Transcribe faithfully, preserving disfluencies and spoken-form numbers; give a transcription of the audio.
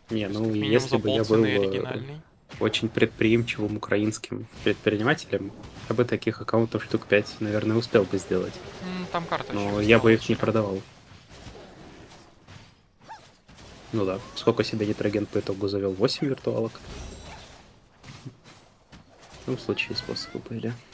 Не, ну Как минимум если бы я был заполценный и э, оригинальный. очень предприимчивым украинским предпринимателем, я бы таких аккаунтов штук пять, наверное, успел бы сделать. М, Там карта еще Но я весьма бы их не лучше. продавал. Ну да. Сколько себе нитроген по итогу завел? восемь виртуалок. В любом случае способы были.